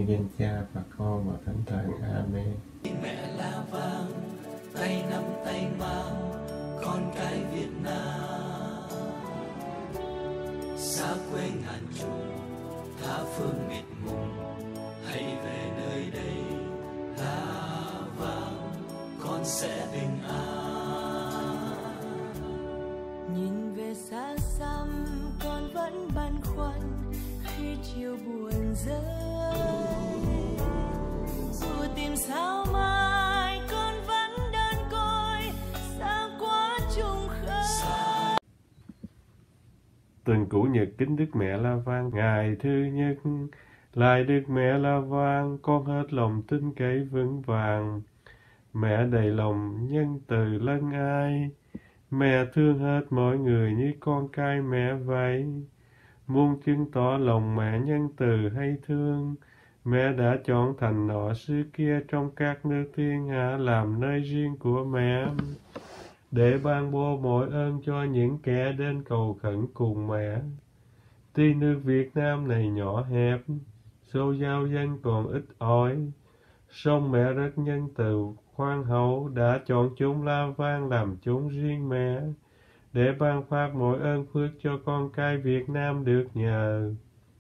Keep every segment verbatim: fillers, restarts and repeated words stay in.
danh Cha và Con và Thánh Thần. Amen. Mẹ la vang, tay nắm tay mang con cái Việt Nam, xa quê ngàn trùng, tha phương mịt mùng, hãy về nơi đây la vang, con sẽ bình an. Nhìn về xa xăm con vẫn băn khoăn khi chiều buồn rơi, dù tìm sao mai con vẫn đơn côi xa quá chung khơi. Tuần Cũ Nhật kính Đức Mẹ La Vang. Ngày thứ nhất, lại Đức Mẹ La Vang, con hết lòng tin cậy vững vàng. Mẹ đầy lòng nhân từ lân ai, mẹ thương hết mọi người như con cái mẹ vậy. Muốn chứng tỏ lòng mẹ nhân từ hay thương, mẹ đã chọn thành nọ xứ kia trong các nước thiên hạ làm nơi riêng của mẹ, để ban bố mọi ơn cho những kẻ đến cầu khẩn cùng mẹ. Tuy nước Việt Nam này nhỏ hẹp, số giáo dân còn ít ỏi, song mẹ rất nhân từ khoan hậu, đã chọn chốn La Vang làm chốn riêng mẹ, để ban phát mọi ơn phước cho con cái Việt Nam được nhờ.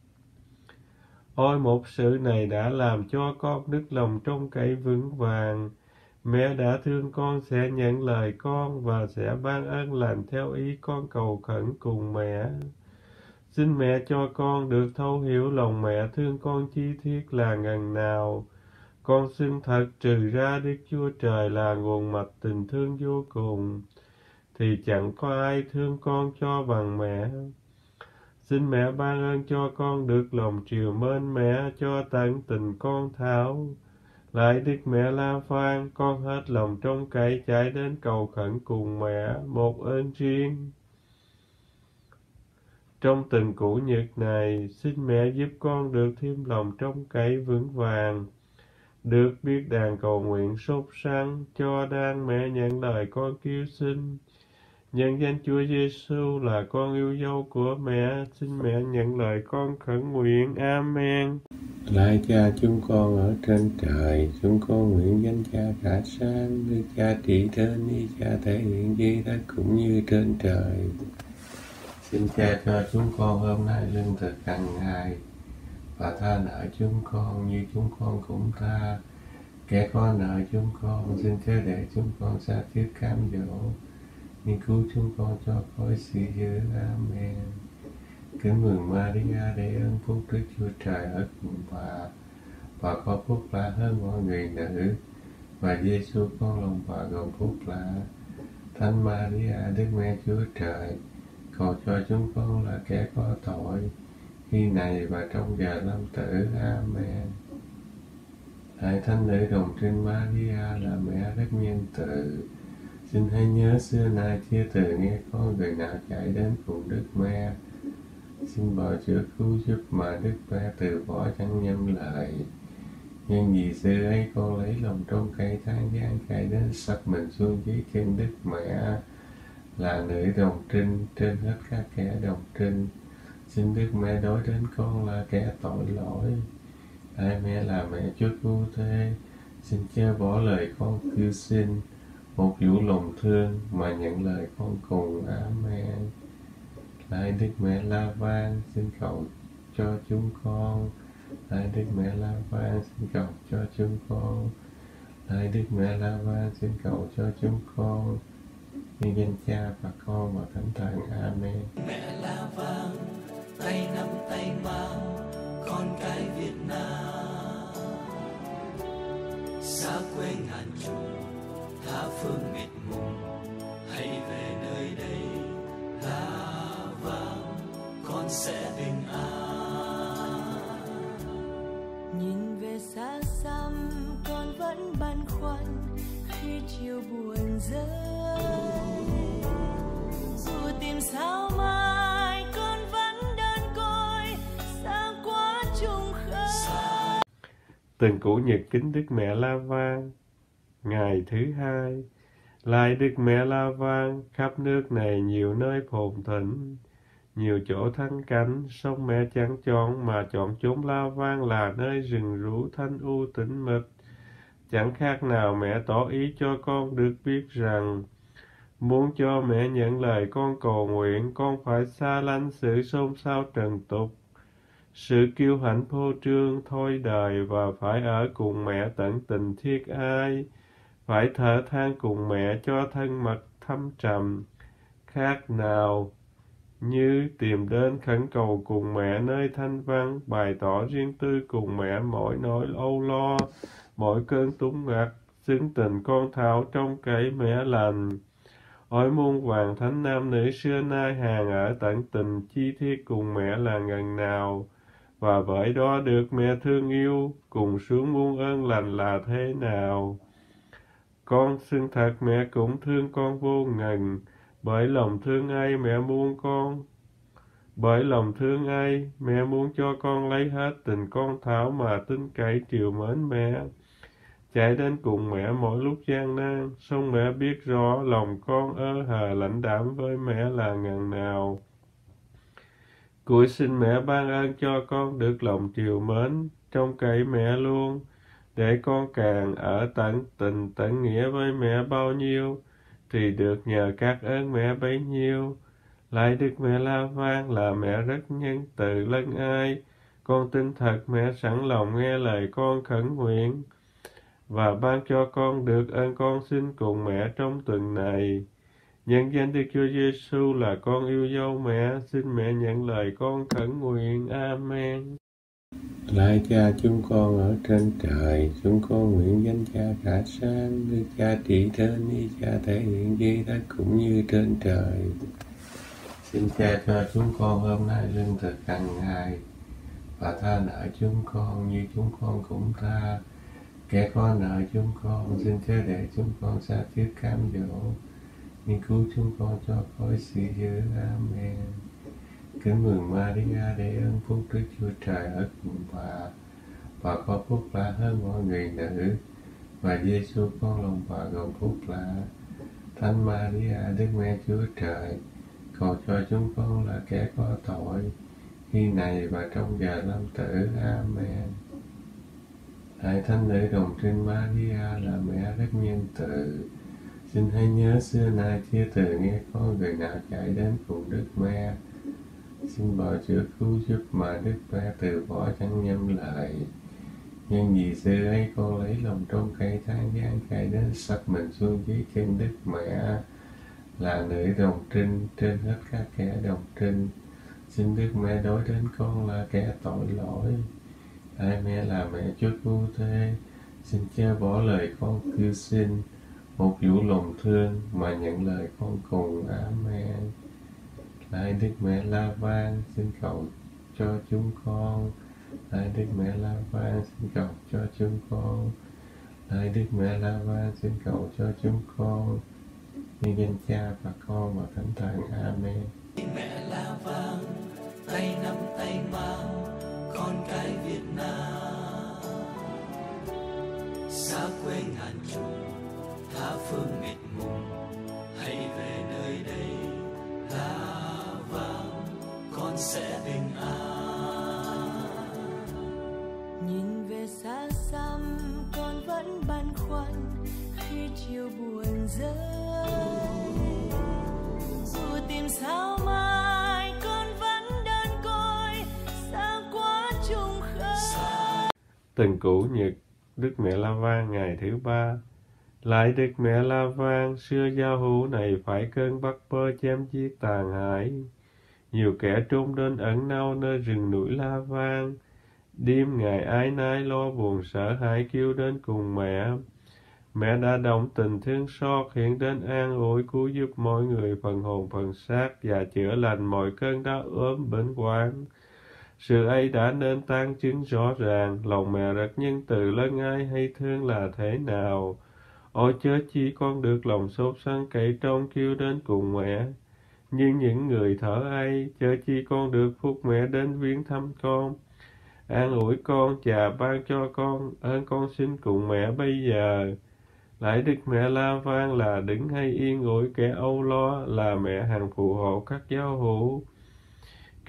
Ôi một sự này đã làm cho con đức lòng trông cậy vững vàng. Mẹ đã thương con sẽ nhận lời con và sẽ ban ơn lành theo ý con cầu khẩn cùng mẹ. Xin mẹ cho con được thấu hiểu lòng mẹ thương con chi tiết là ngần nào. Con xưng thật trừ ra Đức Chúa Trời là nguồn mạch tình thương vô cùng, thì chẳng có ai thương con cho bằng mẹ. Xin mẹ ban ơn cho con được lòng triều mến mẹ cho tận tình con thảo. Lại Đức Mẹ La Vang, con hết lòng trông cậy chạy đến cầu khẩn cùng mẹ một ơn riêng. Trong Tuần Cũ Nhật này, xin mẹ giúp con được thêm lòng trông cậy vững vàng, được biết đàn cầu nguyện sốt sắng cho đang mẹ nhận lời con kêu xin. Nhân danh Chúa Giêsu là con yêu dấu của mẹ, xin mẹ nhận lời con khẩn nguyện. Amen. Lạy Cha chúng con ở trên trời, chúng con nguyện danh Cha cả sáng, Đức Cha trị đến, ý Cha thể hiện dưới đất cũng như trên trời. Xin Cha cho chúng con hôm nay lương thực hàng ngày, và tha nợ chúng con như chúng con cũng tha kẻ có nợ chúng con. Xin chớ để chúng con sa thiết cám dỗ, nhưng cứu chúng con cho khỏi sự dữ. Amen. Kính mừng Maria, để ơn phúc Đức Chúa Trời ở cùng bà, bà có phúc lạ hơn mọi người nữ, và Giêsu con lòng bà gồm phúc lạ. Thánh Maria, Đức Mẹ Chúa Trời, cầu cho chúng con là kẻ có tội, khi này và trong giờ lâm tử. Amen. Hỡi Thánh Nữ Đồng Trinh Maria là mẹ rất nhân từ, xin hãy nhớ xưa nay chưa từng nghe con người nào chạy đến cùng Đức Mẹ. Xin bảo chữa cứu giúp mà Đức Mẹ từ bỏ chẳng nhâm lời. Nhưng vì xưa ấy con lấy lòng trong cây than gian chạy đến sắp mình xuống dưới chân Đức Mẹ, là nữ đồng trinh trên hết các kẻ đồng trinh. Xin Đức Mẹ đối đến con là kẻ tội lỗi. Hỡi mẹ là mẹ Chúa cứu thế, xin chớ bỏ lời con kêu xin, một vũ lòng thương mà nhận lời con cùng. Amen. Lạy Đức Mẹ La Vang, xin cầu cho chúng con. Lạy Đức Mẹ La Vang, xin cầu cho chúng con. Lạy Đức Mẹ La Vang, xin cầu cho chúng con. Nhân danh Cha và Con và Thánh Thần. Amen. Mẹ La Vang, tay nắm tay mang con cái Việt Nam, xa quê ngàn trùng, tha phương mịt mùng, hãy về nơi đây La Vang, con sẽ bình an. Nhìn về xa xăm con vẫn băn khoăn khi chiều buồn rơi, dù tìm sao mai con vẫn đơn côi xa quá chung khơi. Tuần Cũ Nhật kính Đức Mẹ La Vang. Ngày thứ hai, lại Đức Mẹ La Vang, khắp nước này nhiều nơi phồn thịnh, nhiều chỗ thanh cánh, sông mẹ chẳng chọn mà chọn chốn La Vang là nơi rừng rú thanh u tĩnh mịch. Chẳng khác nào mẹ tỏ ý cho con được biết rằng, muốn cho mẹ nhận lời con cầu nguyện, con phải xa lánh sự xôn xao trần tục, sự kiêu hãnh phô trương thôi đời, và phải ở cùng mẹ tận tình thiết ai, phải thở than cùng mẹ cho thân mật thâm trầm, khác nào như tìm đến khẩn cầu cùng mẹ nơi thanh vắng, bày tỏ riêng tư cùng mẹ mỗi nỗi âu lo, mỗi cơn túng ngặt, xứng tình con thảo trong cậy mẹ lành. Ôi muôn vàng thánh nam nữ xưa nay hàng ở tận tình chi thiết cùng mẹ là ngần nào, và bởi đó được mẹ thương yêu, cùng xuống muôn ơn lành là thế nào. Con xưng thật mẹ cũng thương con vô ngần, bởi lòng thương ai mẹ muốn con. Bởi lòng thương ai, mẹ muốn cho con lấy hết tình con thảo mà tin cậy triều mến mẹ. Chạy đến cùng mẹ mỗi lúc gian nan, song mẹ biết rõ lòng con ơ hờ lãnh đạm với mẹ là ngần nào. Cúi xin mẹ ban ơn cho con được lòng triều mến, trông cậy mẹ luôn, để con càng ở tận tình tận nghĩa với mẹ bao nhiêu, thì được nhờ các ơn mẹ bấy nhiêu. Lại Đức Mẹ La Vang là mẹ rất nhân từ lân ai, con tin thật mẹ sẵn lòng nghe lời con khẩn nguyện, và ban cho con được ơn con xin cùng mẹ trong tuần này. Nhân danh Đức Chúa Giêsu là con yêu dấu mẹ, xin mẹ nhận lời con khẩn nguyện. Amen. Lạy Cha chúng con ở trên trời, chúng con nguyện danh Cha cả sáng, Đức Cha trị trên, ý Cha thể hiện dưới đất cũng như trên trời. Xin Cha cho chúng con hôm nay lương thực hàng ngày, và tha nợ chúng con như chúng con cũng tha kẻ có nợ chúng con. Xin chớ để chúng con xa trước cám dỗ, nhưng cứu chúng con cho khỏi sự dữ. Amen. Kính mừng Maria, để ơn phúc Đức Chúa Trời ở cùng bà, bà có phúc lạ hơn mọi người nữ, và Giêsu con lòng bà gồm phúc lạ. Thánh Maria, Đức Mẹ Chúa Trời, cầu cho chúng con là kẻ có tội, khi này và trong giờ lâm tử. Amen. Hỡi Thánh nữ đồng trinh Maria là mẹ rất nhân từ, xin hãy nhớ xưa nay chưa từng nghe có người nào chạy đến cùng Đức Mẹ, xin bảo chữa cứu giúp mà Đức Mẹ từ bỏ chẳng nhâm lời. Nhưng vì xưa ấy con lấy lòng trong cây than gian chạy đến sắp mình xuống dưới chân Đức Mẹ, là nữ đồng trinh trên hết các kẻ đồng trinh. Xin Đức Mẹ đối đến con là kẻ tội lỗi. Hỡi mẹ là mẹ Chúa Cứu Thế, xin chớ bỏ lời con kêu xin, một vũ lòng thương mà nhận lời con cùng. Amen. Lạy Đức Mẹ La Vang, xin cầu cho chúng con. Lạy Đức Mẹ La Vang, xin cầu cho chúng con. Lạy Đức Mẹ La Vang, xin cầu cho chúng con. Nhân danh Cha và Con và Thánh Thần. Amen. Mẹ La Vang, tay nắm tay mang con cái Việt Nam, xa quê ngàn trùng tha phương mịt mùng, hãy về nơi đây La Vang, con sẽ bình an. Nhìn về xa xăm con vẫn băn khoăn khi chiều buồn rơi, dù tìm sao mai con vẫn đơn côi xa quá trùng khơi. Từng cũ nhật Đức Mẹ La Vang ngày thứ ba. Lại Đức Mẹ La Vang, xưa giao hữu này phải cơn bắt bơ chém giết tàn hại, nhiều kẻ trốn đến ẩn náu nơi rừng núi La Vang. Đêm ngày ái nái lo buồn sợ hãi kêu đến cùng mẹ. Mẹ đã động tình thương xót hiện đến an ủi cứu giúp mọi người phần hồn phần xác, và chữa lành mọi cơn đau ốm bệnh hoạn. Sự ấy đã nên tán chứng rõ ràng, lòng mẹ rất nhân từ lân ai hay thương là thế nào. Ôi chớ chi con được lòng sốt sắng cậy trông kêu đến cùng mẹ. Nhưng những người thở ấy, chớ chi con được phúc mẹ đến viếng thăm con. An ủi con, Cha ban cho con, ơn con xin cùng mẹ bây giờ. Lại Đức Mẹ La Vang là đứng hay yên ủi kẻ âu lo, là mẹ hằng phù hộ các giáo hữu.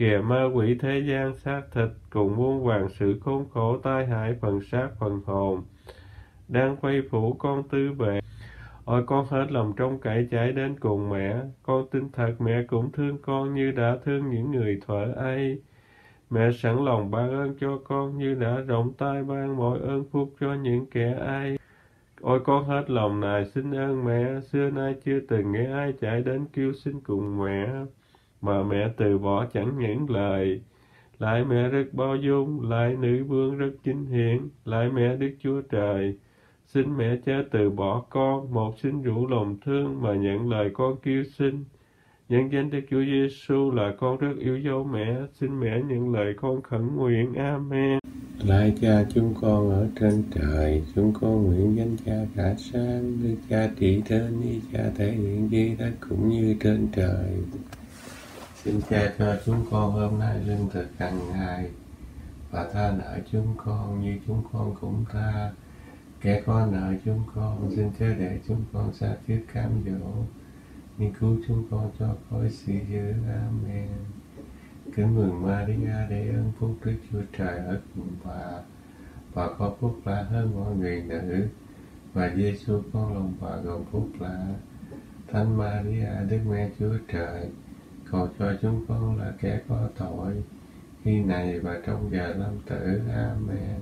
Kìa ma quỷ thế gian xác thịt, cùng muôn vàn sự khốn khổ tai hại phần xác phần hồn, đang quay phủ con tư bề. Ôi con hết lòng trông cậy chạy đến cùng mẹ, con tin thật mẹ cũng thương con như đã thương những người thuở ấy. Mẹ sẵn lòng ban ơn cho con như đã rộng tay ban mọi ơn phúc cho những kẻ ấy. Ôi con hết lòng này xin ơn mẹ, xưa nay chưa từng nghe ai chạy đến kêu xin cùng mẹ, mà mẹ từ bỏ chẳng những lời. Lại mẹ rất bao dung, lại nữ vương rất chính hiển, lại mẹ Đức Chúa Trời. Xin mẹ chớ từ bỏ con, một xin rủ lòng thương mà nhận lời con kêu xin. Nhân danh Đức Chúa Giêsu là con rất yêu dấu mẹ, xin mẹ nhận lời con khẩn nguyện. Amen. Lạy Cha chúng con ở trên trời, chúng con nguyện danh Cha cả sáng, Đức Cha trị trên, ý Cha thể hiện dưới đất cũng như trên trời. Xin Cha cho chúng con hôm nay lương thực hàng ngày, và tha nợ chúng con như chúng con cũng tha kẻ có nợ chúng con. Xin chớ để chúng con xa trước cám dỗ, nhưng cứu chúng con cho khỏi sự dữ. Amen. Kính mừng Maria, để ơn phúc Đức Chúa Trời ở cùng bà, bà có phúc lạ hơn mọi người nữ, và Giêsu con lòng bà gồm phúc lạ. Thánh Maria, Đức Mẹ Chúa Trời, cầu cho chúng con là kẻ có tội, khi này và trong giờ lâm tử. Amen.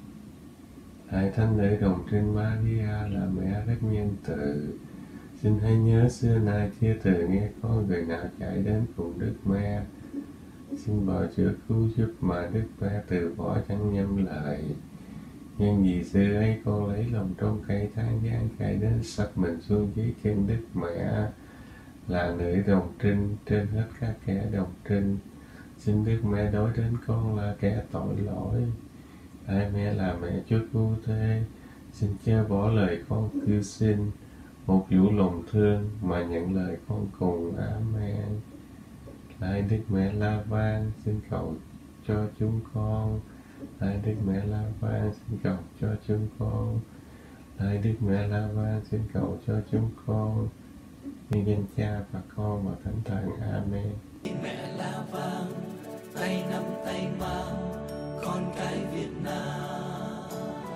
Hãy Thánh nữ đồng trinh Maria là mẹ rất nhân từ, xin hãy nhớ xưa nay chưa từng nghe có người nào chạy đến cùng Đức Mẹ. Xin bảo chữa cứu giúp mà Đức Mẹ từ bỏ chẳng nhầm lời. Nhưng vì xưa ấy con lấy lòng trong cây than gian chạy đến sắp mình xuống dưới chân Đức Mẹ, là nữ đồng trinh trên hết các kẻ đồng trinh. Xin Đức Mẹ đối đến con là kẻ tội lỗi. Hãy mẹ là mẹ Chúa cứu thế, xin chớ bỏ lời con kêu xin, một vũ lòng thương mà nhận lời con cùng. Amen. Lạy Đức Mẹ La Vang, xin cầu cho chúng con. Lạy Đức Mẹ La Vang, xin cầu cho chúng con. Lạy Đức Mẹ La Vang, xin cầu cho chúng con. Nhân danh Cha và Con và Thánh Thần. Amen. Mẹ La Vang, tay nắm tay mang con cái Việt Nam,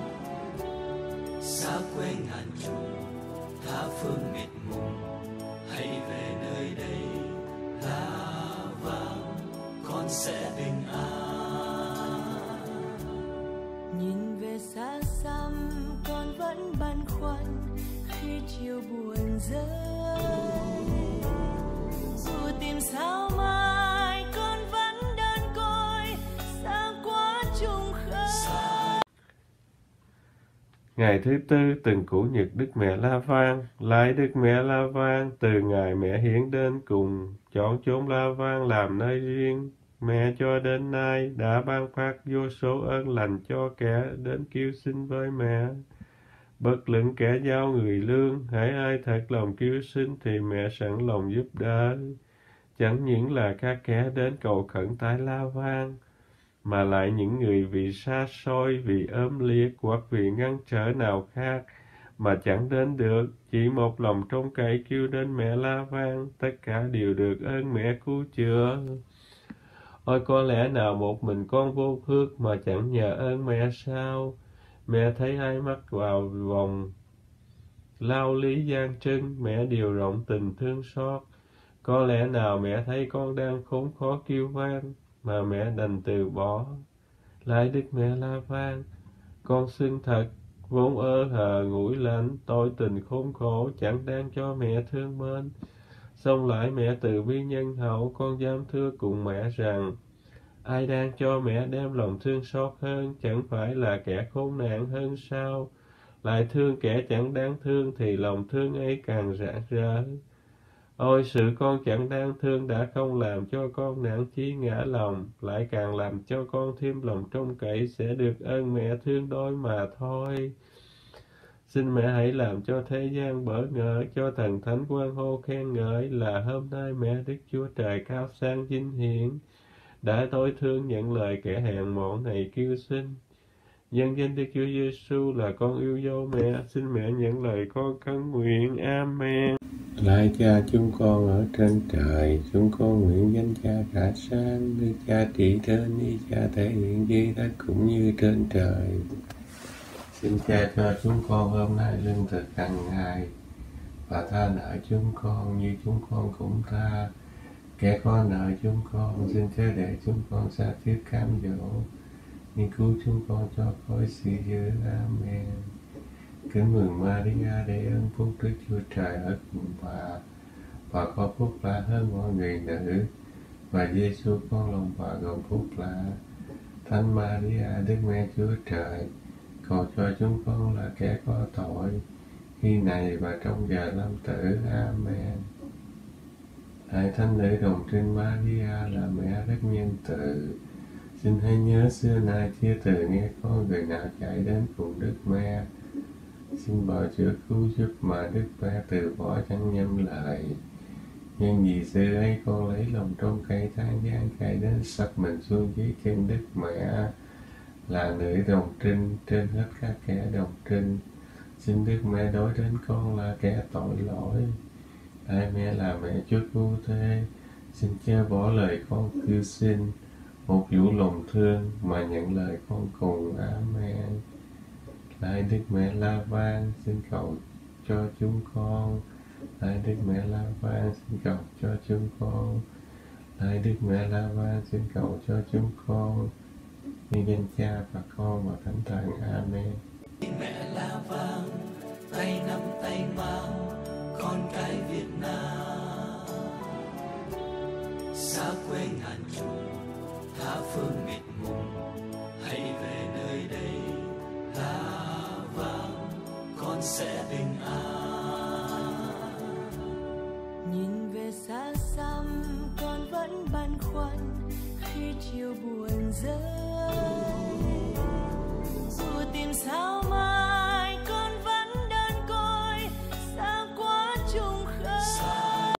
xa quê ngàn trùng tha phương mịt mùng, hãy về nơi đây La Vang, con sẽ bình an. Nhìn về xa xăm con vẫn băn khoăn khi chiều buồn rơi, dù tìm sao mai con vẫn đơn côi xa quá chung khơi. Ngày thứ tư từng cũ nhật Đức Mẹ La Vang. Lạy Đức Mẹ La Vang, từ ngày mẹ hiển đến cùng chọn chốn La Vang làm nơi riêng, mẹ cho đến nay đã ban phát vô số ơn lành cho kẻ đến kêu xin với mẹ. Bất luận kẻ giao người lương, hãy ai thật lòng kêu xin thì mẹ sẵn lòng giúp đỡ. Chẳng những là các kẻ đến cầu khẩn tại La Vang, mà lại những người vì xa xôi, vì ốm liệt hoặc vì ngăn trở nào khác mà chẳng đến được, chỉ một lòng trông cậy kêu đến mẹ La Vang, tất cả đều được ơn mẹ cứu chữa. Ôi có lẽ nào một mình con vô phước mà chẳng nhờ ơn mẹ sao? Mẹ thấy ai mắc vào vòng lao lý gian trưng, mẹ đều rộng tình thương xót. Có lẽ nào mẹ thấy con đang khốn khó kêu van, mà mẹ đành từ bỏ. Lạy Đức Mẹ La Vang, con xưng thật, vốn ơ hờ ngủi lạnh, tội tình khốn khổ chẳng đáng cho mẹ thương mến. Xong lại mẹ từ bi nhân hậu, con dám thưa cùng mẹ rằng, ai đang cho mẹ đem lòng thương xót hơn, chẳng phải là kẻ khốn nạn hơn sao? Lại thương kẻ chẳng đáng thương thì lòng thương ấy càng rạng rỡ. Ôi sự con chẳng đáng thương đã không làm cho con nản chí ngã lòng, lại càng làm cho con thêm lòng trông cậy sẽ được ơn mẹ thương đôi mà thôi. Xin mẹ hãy làm cho thế gian bỡ ngỡ, cho thần thánh quan hô khen ngợi là hôm nay mẹ Đức Chúa Trời cao sang vinh hiển đã tối thương nhận lời kẻ hèn mọn này kêu xin. Nhân danh Đức Chúa Giêsu là con yêu dấu mẹ, xin mẹ nhận lời con khấn nguyện. Amen. Lạy Cha chúng con ở trên trời, chúng con nguyện danh Cha cả sáng, nước Cha trị đến, ý Cha thể hiện dưới đất cũng như trên trời. Xin Cha cho chúng con hôm nay lương thực hàng ngày, và tha nợ chúng con như chúng con cũng tha kẻ có nợ chúng con. Xin chớ để chúng con sa thiết cám dỗ, nhưng cứu chúng con cho khỏi sự dữ. Amen. Kính mừng Maria, để ơn phúc Đức Chúa Trời ở cùng bà, và có phúc lạ hơn mọi người nữ, và Giêsu con lòng bà gồm phúc lạ. Thánh Maria, Đức Mẹ Chúa Trời, cầu cho chúng con là kẻ có tội, khi này và trong giờ lâm tử. Amen. Lạy Thánh Nữ Đồng Trinh Maria, là mẹ rất nhân từ, xin hãy nhớ xưa nay chưa từ nghe có người nào chạy đến cùng Đức Mẹ, xin bảo chữa cứu giúp mà Đức Mẹ từ bỏ chẳng nhâm lời. Nhưng vì xưa ấy con lấy lòng trong cây than gian chạy đến sắp mình xuống dưới chân Đức Mẹ, là nữ đồng trinh trên hết các kẻ đồng trinh. Xin Đức Mẹ đối đến con là kẻ tội lỗi. Lạy Mẹ là mẹ Chúa Cứu Thế, xin chớ bỏ lời con kêu xin, một vũ lòng thương mà nhận lời con cùng. Amen. Lạy Đức Mẹ La Vang, xin cầu cho chúng con. Lạy Đức Mẹ La Vang, xin cầu cho chúng con. Lạy Đức Mẹ La Vang, xin cầu cho chúng con. Nhân danh Cha và Con và Thánh Thần. Amen. Mẹ La Vang, tay nắm tay mang con cái Việt Nam, xa quê ngàn trùng tha phương mịt mùng, hãy về nơi đây La Vang, con sẽ bình an. Nhìn về xa xăm con vẫn băn khoăn khi chiều buồn rơi, dù tìm sao mai con vẫn đơn côi xa quá trùng khơi.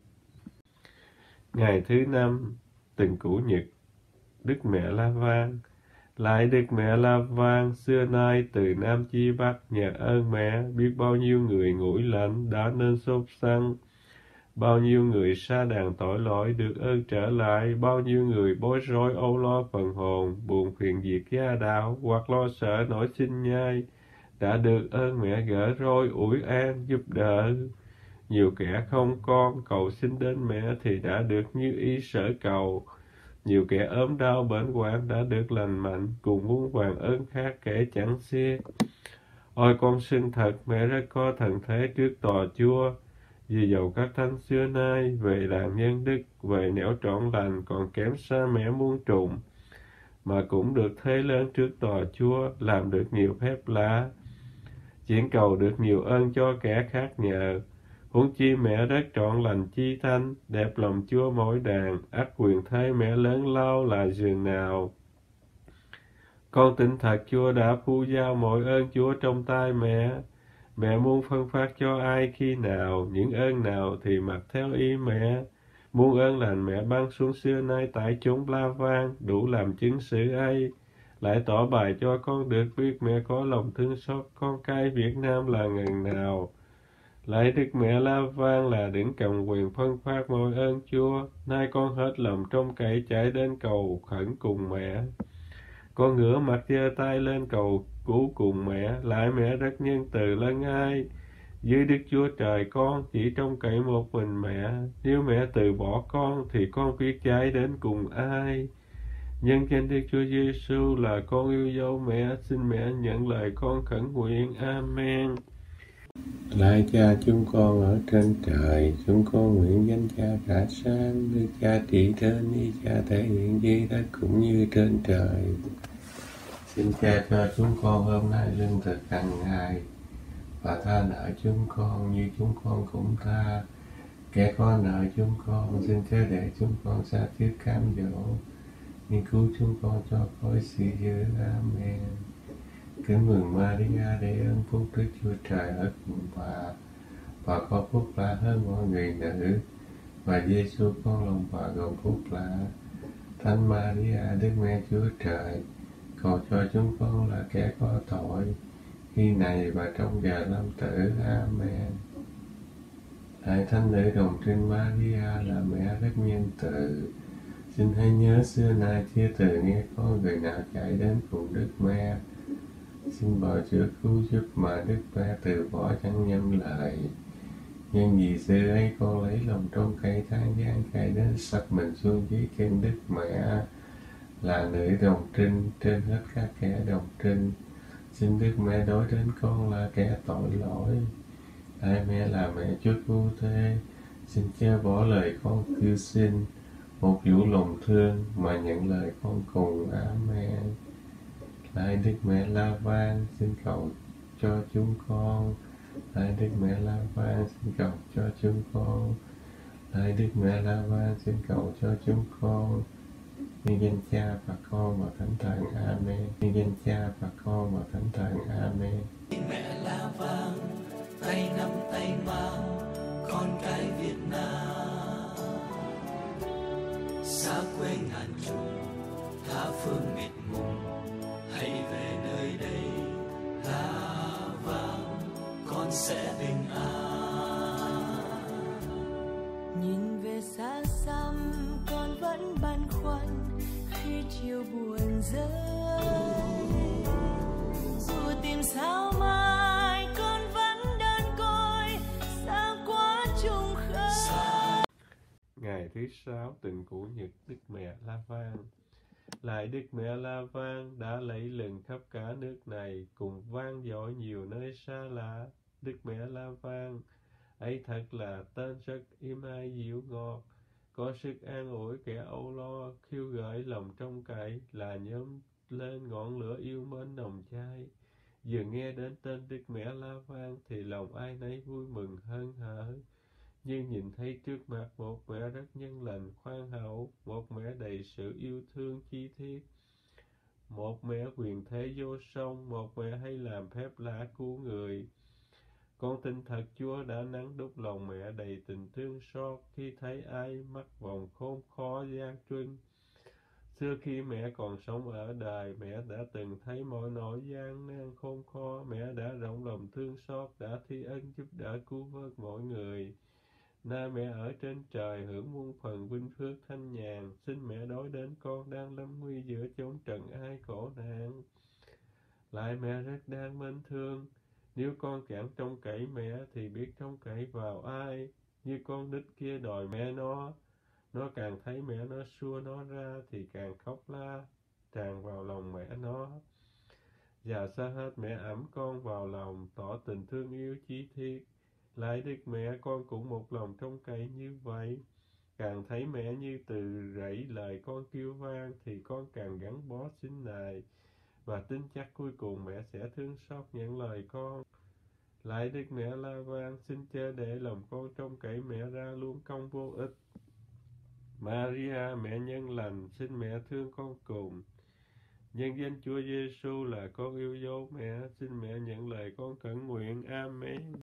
Ngày thứ năm, tuần Chủ nhật, Đức Mẹ La Vang. Lạy Đức Mẹ La Vang, xưa nay từ Nam chí Bắc nhờ ơn mẹ, biết bao nhiêu người nguội lạnh đã nên sốt sắng, bao nhiêu người sa đàn tội lỗi được ơn trở lại, bao nhiêu người bối rối âu lo phần hồn, buồn phiền việc gia đạo hoặc lo sợ nỗi sinh nhai đã được ơn mẹ gỡ rối ủi an giúp đỡ. Nhiều kẻ không con cầu xin đến mẹ thì đã được như ý sở cầu. Nhiều kẻ ốm đau bệnh hoạn đã được lành mạnh, cùng muôn vàn ơn khác kể chẳng xiết. Ôi con xưng thật, mẹ rất có thần thế trước tòa Chúa, vì dầu các thánh xưa nay về làm nhân đức, về nẻo trọn lành còn kém xa mẹ muôn trùng, mà cũng được thế lớn trước tòa Chúa, làm được nhiều phép lạ, chuyển cầu được nhiều ơn cho kẻ khác nhờ. Huống chi mẹ rất trọn lành chi thanh, đẹp lòng Chúa mỗi đàn, ắt quyền thế mẹ lớn lao là giường nào. Con tin thật Chúa đã phu giao mọi ơn Chúa trong tay mẹ. Mẹ muốn phân phát cho ai khi nào, những ơn nào thì mặc theo ý mẹ. Muôn ơn lành mẹ ban xuống xưa nay tại chốn La Vang, đủ làm chứng sự ấy. Lại tỏ bài cho con được biết mẹ có lòng thương xót con cái Việt Nam là ngần nào. Lạy Đức Mẹ La Vang, là đấng cầm quyền phân phát mọi ơn Chúa, nay con hết lòng trông cậy chạy đến cầu khẩn cùng mẹ. Con ngửa mặt giơ tay lên cầu cứu cùng mẹ, lại mẹ rất nhân từ lân ai. Dưới Đức Chúa Trời con chỉ trông cậy một mình mẹ, nếu mẹ từ bỏ con thì con biết chạy đến cùng ai. Nhân danh Đức Chúa Giêsu là con yêu dấu mẹ, xin mẹ nhận lời con khẩn nguyện. Amen. Lạy Cha chúng con ở trên trời, chúng con nguyện danh Cha cả sáng, nước Cha trị đến, ý Cha thể hiện dưới đất cũng như trên trời. Xin Cha cho chúng con hôm nay lương thực hàng ngày, và tha nợ chúng con như chúng con cũng tha kẻ có nợ chúng con. Xin chớ để chúng con sa thiết cám dỗ, nhưng cứu chúng con cho khỏi sự dữ. Amen. Kính mừng Maria, để ơn phúc Đức Chúa Trời ở cùng bà, và có phúc lạ hơn mọi người nữ, và Giêsu con lòng bà gồm phúc lạ. Thánh Maria, Đức Mẹ Chúa Trời, cầu cho chúng con là kẻ có tội, khi này và trong giờ lâm tử. Amen. Lạy Thánh nữ đồng trinh Maria là mẹ rất nhân từ, xin hãy nhớ xưa nay chưa từng nghe có người nào chạy đến cùng Đức Mẹ, xin bào chữa cứu giúp mà Đức Mẹ từ bỏ chẳng nhâm lời. Nhưng vì xưa ấy con lấy lòng trong cây than gian chạy đến sắp mình xuống dưới chân Đức Mẹ, là nữ đồng trinh trên hết các kẻ đồng trinh. Xin Đức Mẹ đối đến con là kẻ tội lỗi. Lạy mẹ là mẹ Chúa Cứu Thế, xin chớ bỏ lời con kêu xin, một vũ lòng thương mà nhận lời con cùng. Amen. Lạy Đức Mẹ La Vang, xin cầu cho chúng con. Lạy Đức Mẹ La Vang, xin cầu cho chúng con. Lạy Đức Mẹ La Vang, xin cầu cho chúng con. Nhân danh Cha và Con và Thánh Thần. Amen. Nhân danh Cha và Con và Thánh Thần. Amen. Mẹ La Vang, tay nắm tay mang con cái Việt Nam, xa quê ngàn trùng tha phương mịt mùng, hãy về nơi đây La Vang, con sẽ bình an. Nhìn về xa xăm con vẫn băn khoăn khi chiều buồn rơi, dù tìm sao mai con vẫn đơn côi xa quá trùng khơi. Ngày thứ sáu tuần Chủ nhật Đức Mẹ La Vang. Lạy Đức Mẹ La Vang đã lẫy lừng khắp cả nước này, cùng vang dội nhiều nơi xa lạ. Đức Mẹ La Vang ấy thật là tên rất êm ái dịu ngọt, có sức an ủi kẻ âu lo, khiêu gợi lòng trông cậy, là nhóm lên ngọn lửa yêu mến nồng cháy. Vừa nghe đến tên Đức Mẹ La Vang thì lòng ai nấy vui mừng hân hở, như nhìn thấy trước mặt một mẹ rất nhân lành khoan hậu, một mẹ đầy sự yêu thương chi thiết, một mẹ quyền thế vô song, một mẹ hay làm phép lạ cứu người. Con tin thật Chúa đã nắng đúc lòng mẹ đầy tình thương xót khi thấy ai mắc vòng khốn khó gian truân. Xưa khi mẹ còn sống ở đời, mẹ đã từng thấy mọi nỗi gian nan khốn khó, mẹ đã rộng lòng thương xót, đã thi ân giúp đỡ cứu vớt mọi người. Nay mẹ ở trên trời hưởng muôn phần vinh phước thanh nhàn, xin mẹ đối đến con đang lâm nguy giữa chốn trần ai khổ nạn. Lại mẹ rất đang mến thương, nếu con chẳng trông cậy mẹ thì biết trông cậy vào ai. Như con nít kia đòi mẹ nó, nó càng thấy mẹ nó xua nó ra thì càng khóc la, tràn vào lòng mẹ nó. Và xa hết mẹ ẵm con vào lòng, tỏ tình thương yêu chi thiết. Lại Đức Mẹ con cũng một lòng trông cậy như vậy. Càng thấy mẹ như từ rẫy lời con kêu vang thì con càng gắn bó xin nài, và tin chắc cuối cùng mẹ sẽ thương xót nhận lời con. Lại Đức Mẹ La Vang, xin chớ để lòng con trông cậy mẹ ra luôn công vô ích. Maria mẹ nhân lành, xin mẹ thương con cùng. Nhân danh Chúa Giêsu là con yêu dấu mẹ, xin mẹ nhận lời con khẩn nguyện. Amen.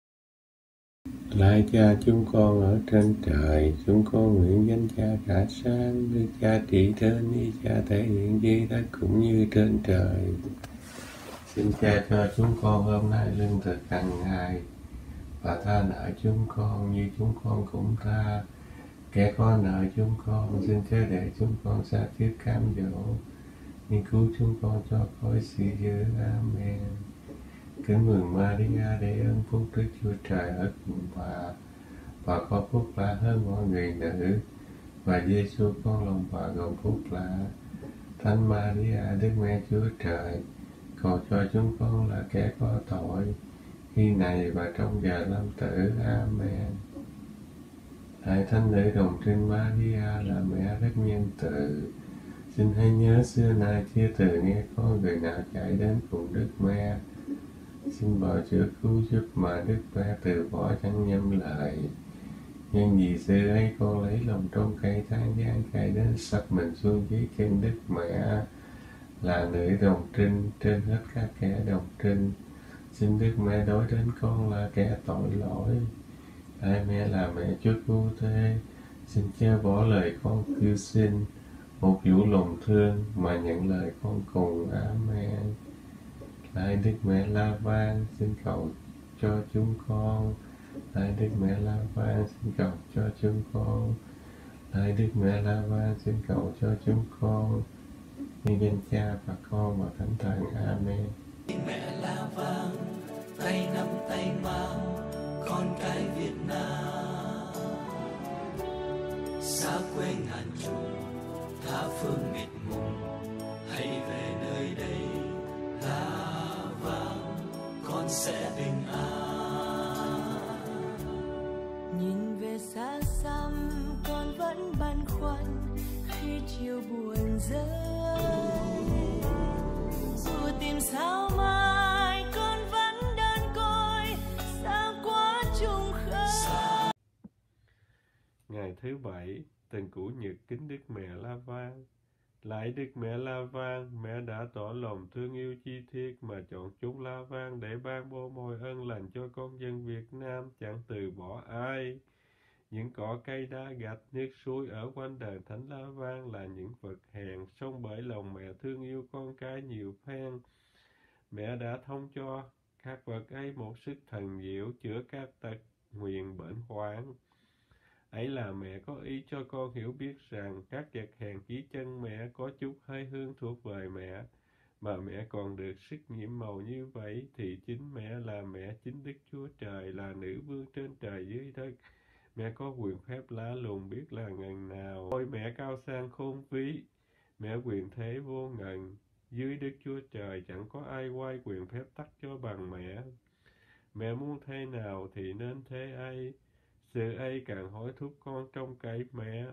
Lạy Cha chúng con ở trên trời, chúng con nguyện danh Cha cả sáng, Đức Cha trị trên, ý Cha thể hiện dưới đất cũng như trên trời. Xin Cha cho chúng con hôm nay lương thực hàng ngày, và tha nợ chúng con như chúng con cũng tha kẻ có nợ chúng con. Xin chớ để chúng con sa trước cám dỗ, nhưng cứu chúng con cho khỏi sự dữ. Amen. Kính mừng Maria, để ơn phúc Đức Chúa Trời ở cùng bà, và có phúc lạ hơn mọi người nữ, và Giêsu con lòng bà gồm phúc lạ. Thánh Maria, Đức Mẹ Chúa Trời, cầu cho chúng con là kẻ có tội, khi này và trong giờ lâm tử. Amen. Lạy Thánh nữ đồng trinh Maria là mẹ rất nhân từ, xin hãy nhớ xưa nay chưa từng nghe có người nào chạy đến cùng Đức Mẹ, xin bào chữa cứu giúp mà Đức Mẹ từ bỏ chẳng nhâm lời. Nhưng vì xưa ấy con lấy lòng trong cây than gian chạy đến sắp mình xuống dưới chân Đức Mẹ, là nữ đồng trinh trên hết các kẻ đồng trinh. Xin Đức Mẹ đối đến con là kẻ tội lỗi. Lạy mẹ là mẹ Chúa Cứu Thế, xin chớ bỏ lời con kêu xin, một vũ lòng thương mà nhận lời con cùng. Amen. Lạy Đức Mẹ La Vang, xin cầu cho chúng con. Lạy Đức Mẹ La Vang xin cầu cho chúng con. Lạy Đức Mẹ La Vang xin cầu cho chúng con. Nhân danh Cha và Con và Thánh Thần. Amen. Mẹ La Vang tay nắm tay mang con cái Việt Nam, xa quê ngàn trùng tha phương mịt mùng, hãy về nơi đây La Vang con sẽ bình an. Nhìn về xa xăm con vẫn băn khoăn khi chiều buồn rơi, dù tìm sao mai con vẫn đơn côi xa quá trùng khơi. Ngày thứ bảy, tuần Chủ nhật kính Đức Mẹ La Vang. Lạy Đức Mẹ La Vang, mẹ đã tỏ lòng thương yêu chi thiết mà chọn chúng La Vang để ban bố môi ân lành cho con dân Việt Nam, chẳng từ bỏ ai. Những cỏ cây đá gạch, nước suối ở quanh đền Thánh La Vang là những vật hèn, song bởi lòng mẹ thương yêu con cái nhiều phen, mẹ đã thông cho các vật ấy một sức thần diệu chữa các tật nguyền bệnh hoạn. Ấy là mẹ có ý cho con hiểu biết rằng các vật hèn chỉ chân mẹ có chút hơi hương thuộc về mẹ, mà mẹ còn được sức nhiệm màu như vậy, thì chính mẹ là mẹ chính Đức Chúa Trời, là nữ vương trên trời dưới đất. Mẹ có quyền phép lạ lùng biết là ngần nào. Ôi mẹ cao sang khôn ví, mẹ quyền thế vô ngần. Dưới Đức Chúa Trời chẳng có ai quay quyền phép tắc cho bằng mẹ. Mẹ muốn thế nào thì nên thế ấy. Sự ấy càng hối thúc con trong cậy mẹ.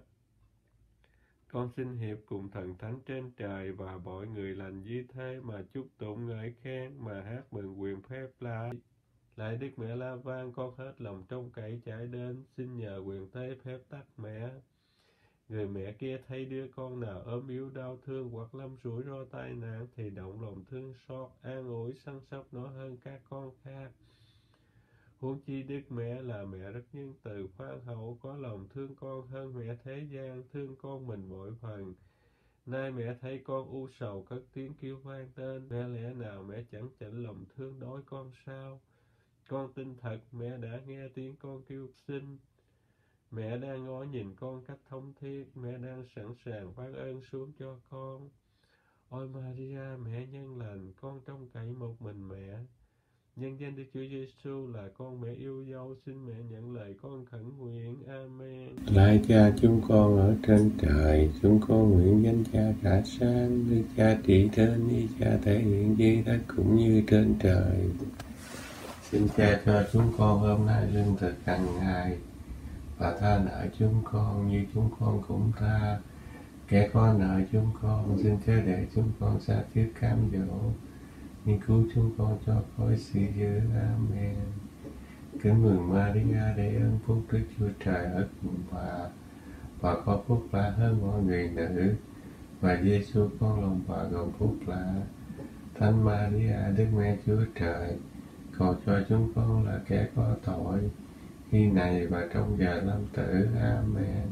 Con xin hiệp cùng thần thánh trên trời và mọi người lành như thế mà chúc tụng ngợi khen, mà hát mừng quyền phép lạ. Lạy Đức Mẹ La Vang, con hết lòng trông cậy chạy đến, xin nhờ quyền thế phép tắc mẹ. Người mẹ kia thấy đứa con nào ốm yếu đau thương hoặc lâm rủi ro tai nạn thì động lòng thương xót, an ủi săn sóc nó hơn các con khác. Huống chi Đức Mẹ là mẹ rất nhân từ khoan hậu, có lòng thương con hơn mẹ thế gian, thương con mình mỗi phần. Nay mẹ thấy con u sầu cất tiếng kêu vang tên, mẹ lẽ nào mẹ chẳng chạnh lòng thương đói con sao? Con tin thật mẹ đã nghe tiếng con kêu xin. Mẹ đang ngó nhìn con cách thông thiết, mẹ đang sẵn sàng ban ơn xuống cho con. Ôi Maria, mẹ nhân lành, con trông cậy một mình mẹ. Nhân danh Đức Chúa Giêsu là con mẹ yêu dấu, xin mẹ nhận lời con khẩn nguyện. Amen. Lạy Cha chúng con ở trên trời, chúng con nguyện danh Cha cả sáng, Đức Cha trị trên, ý Cha thể hiện dưới đất cũng như trên trời. Xin Cha cho chúng con hôm nay lương thực hàng ngày, và tha nợ chúng con như chúng con cũng tha kẻ có nợ chúng con. Xin chớ để chúng con sa trước cám dỗ, nhưng cứu chúng con cho khỏi sự dữ. Amen. Kính mừng Maria, để ơn phúc Đức Chúa Trời ở cùng bà, bà có phúc lạ hơn mọi người nữ, và Giêsu con lòng bà gồm phúc lạ. Thánh Maria, Đức Mẹ Chúa Trời, cầu cho chúng con là kẻ có tội, khi này và trong giờ lâm tử. Amen.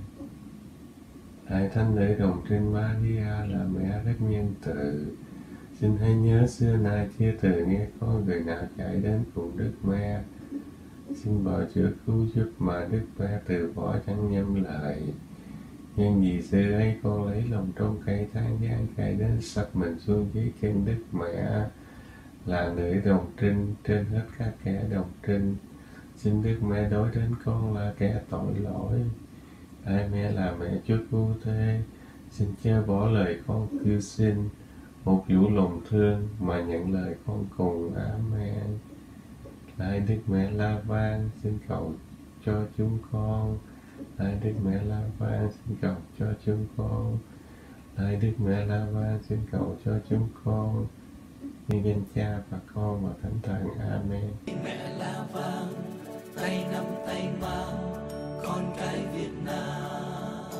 Lạy Thánh Nữ Đồng Trinh Maria là mẹ rất nhân từ, xin hãy nhớ xưa nay chưa từng nghe có người nào chạy đến cùng Đức Mẹ, xin bào chữa cứu giúp mà Đức Mẹ từ bỏ chẳng nhâm lời. Nhưng vì xưa ấy con lấy lòng trong cây than gian chạy đến sắp mình xuống dưới chân Đức Mẹ, là nữ đồng trinh trên hết các kẻ đồng trinh. Xin Đức Mẹ đối đến con là kẻ tội lỗi. Lạy Mẹ là mẹ Chúa cứu thế, xin chớ bỏ lời con kêu xin, một vũ lòng thương mà nhận lời con cùng. Amen. Lạy Đức Mẹ La Vang, xin cầu cho chúng con. Lạy Đức Mẹ La Vang, xin cầu cho chúng con. Lạy Đức Mẹ La Vang, xin cầu cho chúng con. Nhân danh Cha và Con và Thánh Thần. Amen. Mẹ La Vang tay nắm tay mang con cái Việt Nam,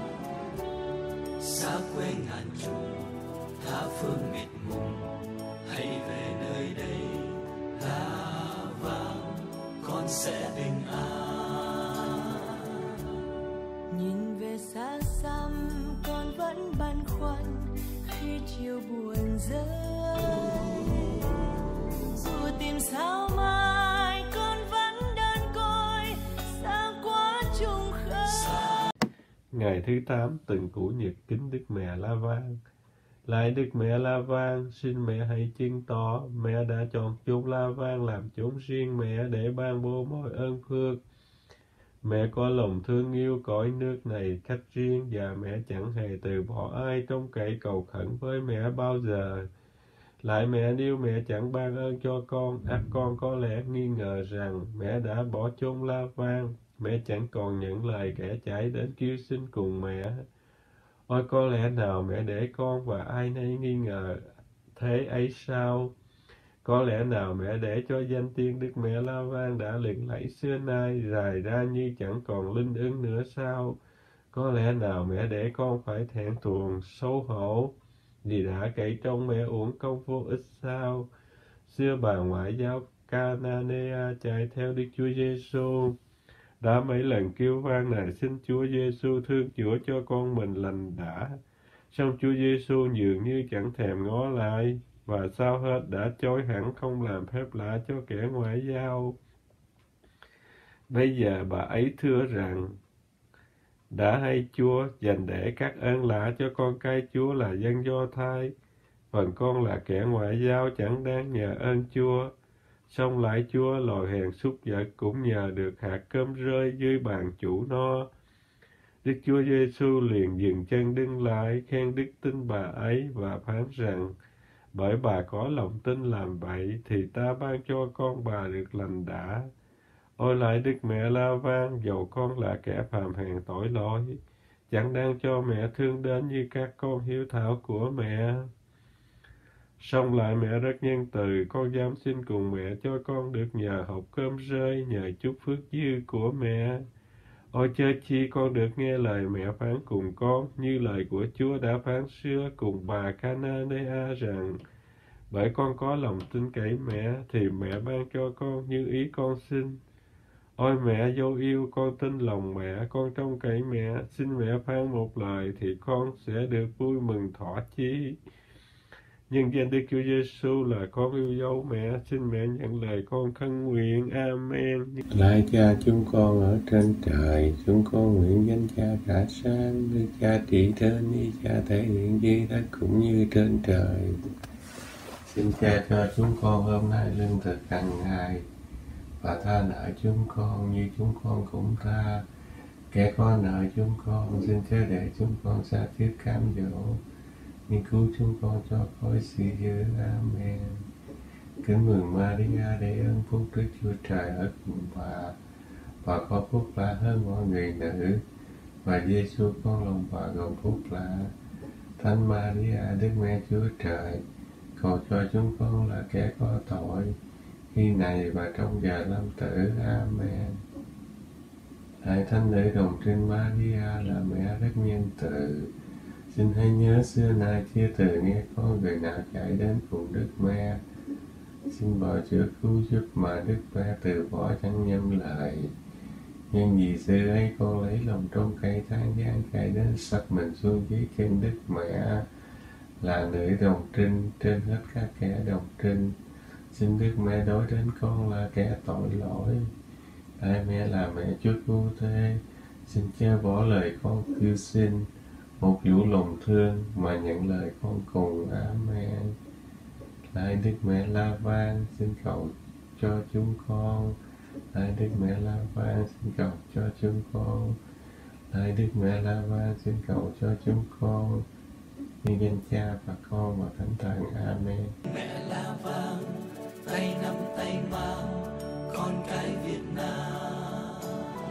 xa quê ngàn trùng tha phương mịt mùng, hãy về nơi đây La Vang con sẽ bình an. Nhìn về xa xăm con vẫn băn khoăn khi chiều buồn rơi, dù tìm sao mai con vẫn đơn côi Ngày thứ tám tuần Củ Nhật kính Đức Mẹ La Vang. Lạy Đức Mẹ La Vang, xin mẹ hãy chứng tỏ mẹ đã chọn chốn La Vang làm chốn riêng mẹ để ban bố mọi ơn phước. Mẹ có lòng thương yêu cõi nước này cách riêng và mẹ chẳng hề từ bỏ ai trông cậy cầu khẩn với mẹ bao giờ. Lại mẹ nếu mẹ chẳng ban ơn cho con, ắt con có lẽ nghi ngờ rằng mẹ đã bỏ chốn La Vang. Mẹ chẳng còn những lời kẻ chạy đến kêu xin cùng mẹ. Ôi có lẽ nào mẹ để con và ai nấy nghi ngờ thế ấy sao? Có lẽ nào mẹ để cho danh tiếng Đức Mẹ La Vang đã lừng lẫy xưa nay dài ra như chẳng còn linh ứng nữa sao? Có lẽ nào mẹ để con phải thẹn thùng xấu hổ vì đã cậy trông mẹ uổng công vô ích sao? Xưa bà ngoại giáo Cananea chạy theo Đức Chúa Giêsu đã mấy lần kêu vang này xin Chúa Giêsu thương chữa cho con mình lành đã. Song Chúa Giêsu dường như chẳng thèm ngó lại và sao hết đã chối hẳn không làm phép lạ cho kẻ ngoại giao. Bây giờ bà ấy thưa rằng đã hay Chúa dành để các ơn lạ cho con cái Chúa là dân Do Thái, phần con là kẻ ngoại giao chẳng đáng nhờ ơn Chúa. Song lại Chúa loài hèn súc vật cũng nhờ được hạt cơm rơi dưới bàn chủ nó. Đức Chúa Giêsu liền dừng chân đứng lại, khen đức tin bà ấy và phán rằng bởi bà có lòng tin làm vậy thì ta ban cho con bà được lành đã. Ôi lại Đức Mẹ La Vang, dầu con là kẻ phàm hèn tội lỗi, chẳng đang cho mẹ thương đến như các con hiếu thảo của mẹ. Song lại mẹ rất nhân từ, con dám xin cùng mẹ cho con được nhờ hộp cơm rơi, nhờ chút phước dư của mẹ. Ôi chớ chi con được nghe lời mẹ phán cùng con, như lời của Chúa đã phán xưa cùng bà Cananea rằng bởi con có lòng tin cậy mẹ thì mẹ ban cho con như ý con xin. Ôi mẹ dấu yêu, con tin lòng mẹ, con trông cậy mẹ, xin mẹ phán một lời thì con sẽ được vui mừng thỏa chí. Nhân danh Đức Chúa Giêsu là con yêu dấu mẹ, xin mẹ nhận lời con khấn nguyện. Amen. Lạy Cha chúng con ở trên trời, chúng con nguyện danh Cha cả sáng, Đức Cha trị trên, như Cha thể hiện dưới đất cũng như trên trời. Xin Cha cho chúng con hôm nay lương thực hàng ngày, và tha nợ chúng con như chúng con cũng tha kẻ có nợ chúng con. Xin Cha để chúng con xa thiết cám dỗ, nhưng cứu chúng con cho khỏi sự dữ. Amen. Kính mừng Maria, để ơn phúc Đức Chúa Trời ở cùng bà. Bà có phúc lạ hơn mọi người nữ, và Giêsu con lòng bà gồm phúc lạ. Thánh Maria, Đức Mẹ Chúa Trời, cầu cho chúng con là kẻ có tội, khi này và trong giờ lâm tử. Amen. Hãy Thánh Nữ Đồng Trinh Maria là mẹ rất nhân từ, xin hãy nhớ xưa nay chưa từ nghe có người nào chạy đến cùng Đức Mẹ, xin bảo chữa cứu giúp mà Đức Mẹ từ bỏ chẳng nhâm lời. Nhưng vì xưa ấy con lấy lòng trong cây than gian chạy đến sắp mình xuống dưới chân Đức Mẹ là nữ đồng trinh trên hết các kẻ đồng trinh. Xin Đức Mẹ đối đến con là kẻ tội lỗi. Lạy Mẹ là mẹ Chúa Cứu Thế, xin chớ bỏ lời con kêu xin, một vũ lòng thương mà nhận lời con cùng. Amen. Lạy Đức Mẹ La Vang, xin cầu cho chúng con. Lạy Đức Mẹ La Vang, xin cầu cho chúng con. Lạy Đức Mẹ La Vang, xin cầu cho chúng con. Nhân danh Cha và Con và Thánh Thần. Amen. Mẹ La Vang, tay nắm tay mang con cái Việt Nam,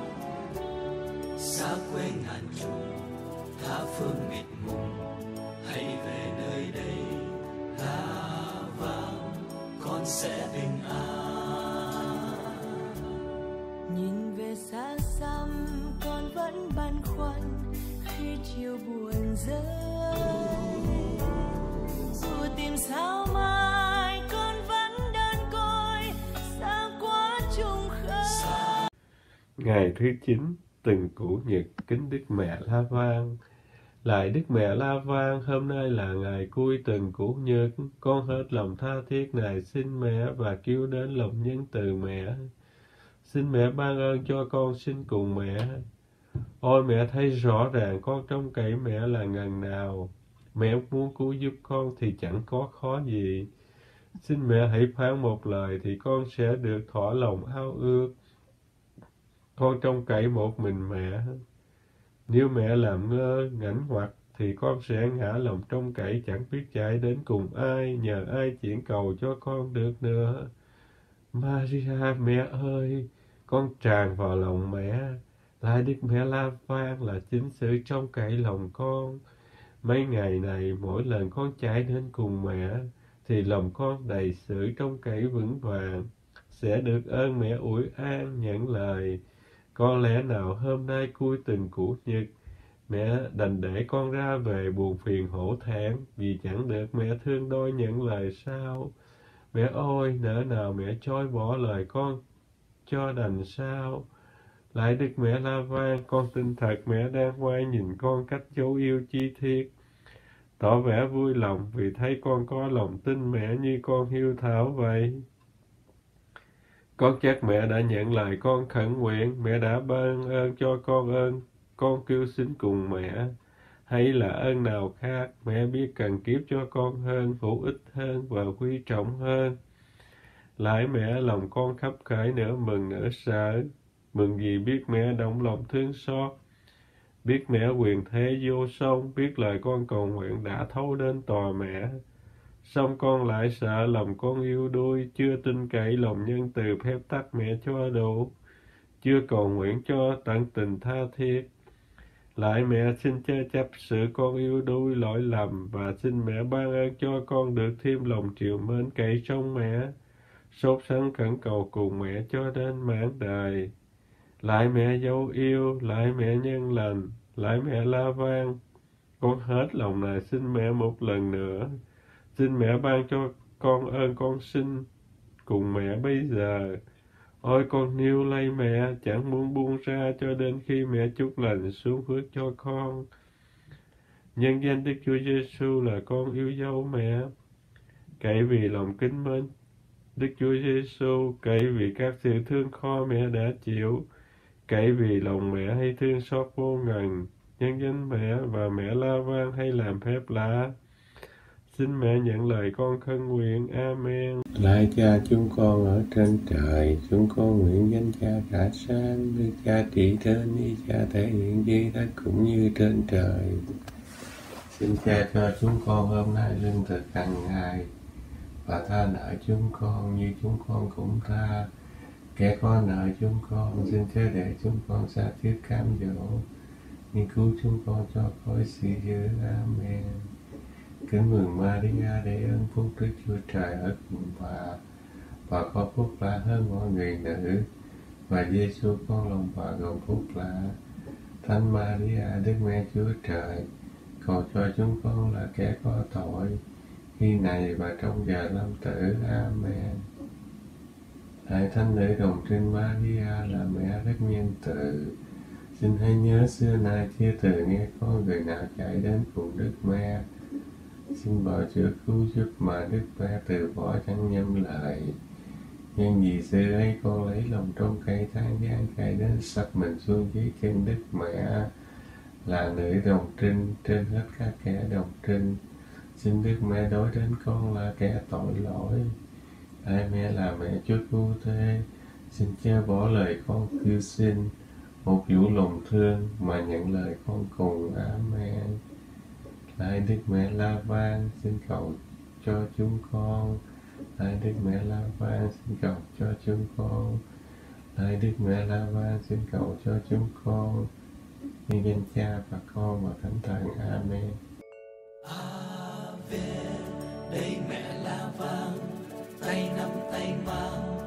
xa quê ngàn trùng tha phương mịt mùng, hãy về nơi đây La Vang, con sẽ bình an. Nhìn về xa xăm con vẫn băn khoăn khi chiều buồn rơi, dù tìm sao mai con vẫn đơn côi xa quá trùng khơi. Ngày thứ chín tuần Củ Nhật kính Đức Mẹ La Vang. Lạy Đức Mẹ La Vang, hôm nay là ngày cuối tuần Củ Nhật, con hết lòng tha thiết này xin mẹ và kêu đến lòng nhân từ mẹ. Xin mẹ ban ơn cho con xin cùng mẹ. Ôi mẹ thấy rõ ràng con trông cậy mẹ là ngần nào. Mẹ muốn cứu giúp con thì chẳng có khó gì. Xin mẹ hãy phán một lời thì con sẽ được thỏa lòng ao ước. Con trông cậy một mình mẹ. Nếu mẹ làm ngơ, ngảnh ngoặt thì con sẽ ngã lòng trông cậy chẳng biết chạy đến cùng ai, nhờ ai chuyển cầu cho con được nữa. Maria mẹ ơi, con tràn vào lòng mẹ. Lại Đức Mẹ La Vang là chính sự trông cậy lòng con. Mấy ngày này mỗi lần con chạy đến cùng mẹ thì lòng con đầy sự trông cậy vững vàng, sẽ được ơn mẹ ủi an nhận lời. Có lẽ nào hôm nay cuối tuần Chủ nhật, mẹ đành để con ra về buồn phiền hổ thẹn vì chẳng được mẹ thương đôi nhận lời sao? Mẹ ơi, nỡ nào mẹ chối bỏ lời con cho đành sao? Lại Đức Mẹ La Vang, con tin thật mẹ đang quay nhìn con cách dấu yêu chi tiết, tỏ vẻ vui lòng vì thấy con có lòng tin mẹ như con hiếu thảo vậy. Con chắc mẹ đã nhận lời con khẩn nguyện, mẹ đã ban ơn cho con ơn, con kêu xin cùng mẹ. Hay là ơn nào khác, mẹ biết cần kiếp cho con hơn, hữu ích hơn và quý trọng hơn. Lại mẹ lòng con khắp khởi nửa mừng nửa sợ, mừng vì biết mẹ động lòng thương xót, biết mẹ quyền thế vô song, biết lời con cầu nguyện đã thấu đến tòa mẹ. Xong con lại sợ lòng con yêu đuôi, chưa tin cậy lòng nhân từ phép tắc mẹ cho đủ, chưa cầu nguyện cho tận tình tha thiết. Lại mẹ xin chớ chấp sự con yêu đuôi lỗi lầm, và xin mẹ ban ơn cho con được thêm lòng triều mến cậy trong mẹ, sốt sắng khẩn cầu cùng mẹ cho đến mãn đời. Lại mẹ dấu yêu, lại mẹ nhân lành, lại mẹ La Vang, con hết lòng này xin mẹ một lần nữa. Xin mẹ ban cho con ơn con xin cùng mẹ bây giờ. Ôi con níu lấy mẹ, chẳng muốn buông ra cho đến khi mẹ chúc lành xuống phước cho con. Nhân danh Đức Chúa Giêsu là con yêu dấu mẹ. Cậy vì lòng kính mến Đức Chúa Giêsu, cậy vì các sự thương khó mẹ đã chịu, cậy vì lòng mẹ hay thương xót vô ngần. Nhân danh mẹ và mẹ La Vang hay làm phép lạ. Xin mẹ nhận lời con khấn nguyện. Amen. Lạy Cha chúng con ở trên trời, chúng con nguyện danh Cha cả sáng, Đức Cha trị trên, ý Cha thể hiện dưới đất cũng như trên trời. Xin Cha cho chúng con hôm nay lương thực hàng ngày, và tha nợ chúng con như chúng con cũng tha kẻ có nợ chúng con. Xin chớ để chúng con sa thiết cám dỗ, nhưng cứu chúng con cho khỏi sự dữ. Amen. Kính mừng Maria, để ơn phúc Đức Chúa Trời ở cùng bà, và có phúc lạ hơn mọi người nữ, và Giêsu con lòng bà gồm phúc lạ. Thánh Maria, Đức Mẹ Chúa Trời, cầu cho chúng con là kẻ có tội, khi này và trong giờ lâm tử. Amen. Lạy Thánh Nữ Đồng Trinh Maria là mẹ rất nhân từ, xin hãy nhớ xưa nay chưa từng nghe có người nào chạy đến cùng Đức Mẹ, xin bảo chữa cứu giúp mà Đức Mẹ từ bỏ chẳng nhâm lời. Nhưng vì xưa ấy con lấy lòng trong cây than gian cày đến sắp mình xuống dưới chân Đức Mẹ là nữ đồng trinh trên hết các kẻ đồng trinh. Xin Đức Mẹ đối đến con là kẻ tội lỗi. Lạy mẹ là mẹ Chúa Cứu Thế, xin chớ bỏ lời con kêu xin, một vũ lòng thương mà nhận lời con cùng. Amen. Lạy Đức Mẹ La Vang, xin cầu cho chúng con. Lạy Đức Mẹ La Vang, xin cầu cho chúng con. Lạy Đức Mẹ La Vang, xin cầu cho chúng con. Nhân danh Cha và Con và Thánh Thần. Amen. Ave, đây mẹ La Vang, tay nắm tay mang